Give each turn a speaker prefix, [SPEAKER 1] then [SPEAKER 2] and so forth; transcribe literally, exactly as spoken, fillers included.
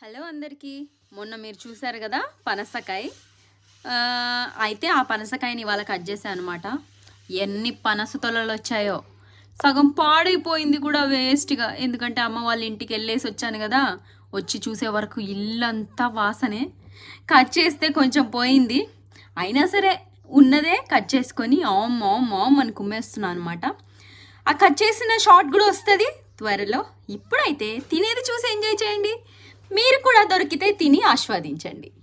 [SPEAKER 1] Hello అందరికీ మొన్న మీరు చూసారు కదా పనసకాయ అయితే ఆ పనసకాయని ఇవాళ కట్ చేశాను అనమాట. ఎన్ని పనస తొలలు వచ్చాయో, సగం పాడైపోయింది కూడా వేస్ట్గా. ఎందుకంటే అమ్మ వాళ్ళ ఇంటికి వెళ్ళేసి వచ్చాను కదా, వచ్చి చూసే వరకు ఇల్లంతా వాసనే. కట్ చేస్తే కొంచెం పోయింది, అయినా సరే ఉన్నదే కట్ చేసుకొని ఆమ్ ఆమ్ ఆమ్ అని కుమ్మేస్తున్నాను అనమాట. ఆ కట్ చేసిన షార్ట్ కూడా వస్తుంది త్వరలో. ఇప్పుడైతే తినేది చూసి ఎంజాయ్ చేయండి. మీరు కూడా దొరికితే తిని ఆస్వాదించండి.